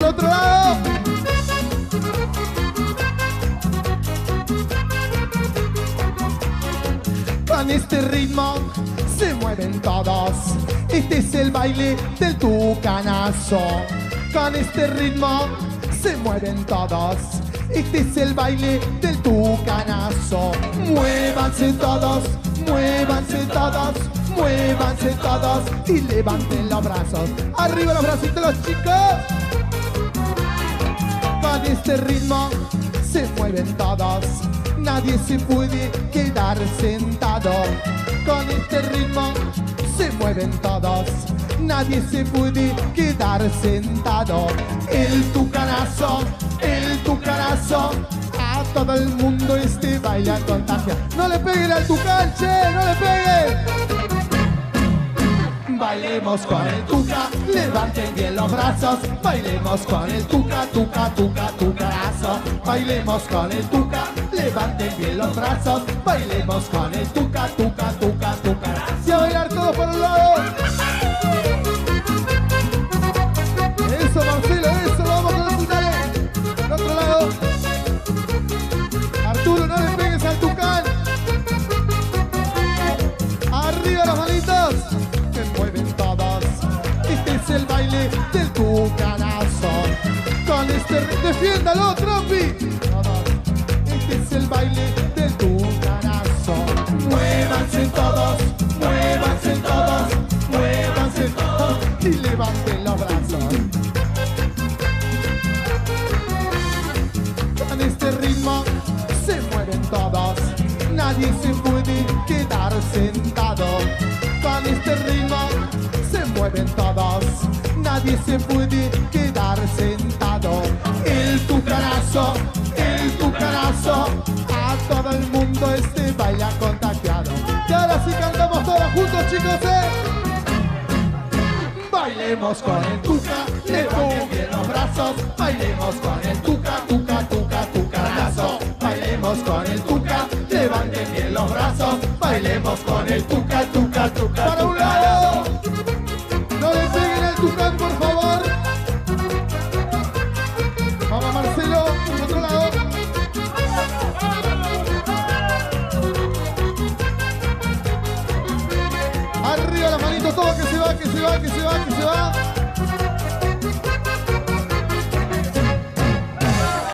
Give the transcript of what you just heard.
otro lado. Con este ritmo se mueven todos. Este es el baile del tucanazo. Con este ritmo se mueven todos. Este es el baile del tucanazo. Muévanse todos, muévanse todos, muévanse todos y levanten los brazos. Arriba los bracitos los chicos. Con este ritmo se mueven todos. Nadie se puede quedar sentado. Con este ritmo se mueven todos. Nadie se puede quedar sentado. El tucanazo, a todo el mundo este baile contagia. No le peguen al tucán, che, no le peguen. Bailemos con el tuca, levanten bien los brazos. Bailemos con el tuca, tuca, tuca, tucanazo. Bailemos con el tuca, levanten bien los brazos. Bailemos con el tuca, tuca, tuca, tucanazo. Y a bailar todos por un lado. Eso, Marcelo, eso, vamos con los tucanes. Al otro lado. Arturo, no le pegues al tucán. Arriba las manitos. Se mueven todos. Este es el baile del tucanazo. Con este defiéndalo, Tropi. Este es el baile del tucanazo. Muévanse todos, muévanse todos, muévanse todos y levanten los brazos. Con este ritmo se mueven todos. Nadie se puede quedar sentado. Con este ritmo se mueven todos. Nadie se puede quedar sentado. El tucanazo, a todo el mundo este baile contagiado. Y ahora sí cantamos todos juntos, chicos, Bailemos con el tuca, levanten bien los brazos. Bailemos con el tuca, tuca, tuca, tucanazo. Bailemos con el tuca, levanten bien los brazos. Bailemos con el tuca, tuca, tuca. Para un lado. No le peguen al tucán, por favor. Vamos, Marcelo, por otro lado. Arriba las manitos, todo que se va, que se va, que se va, que se va.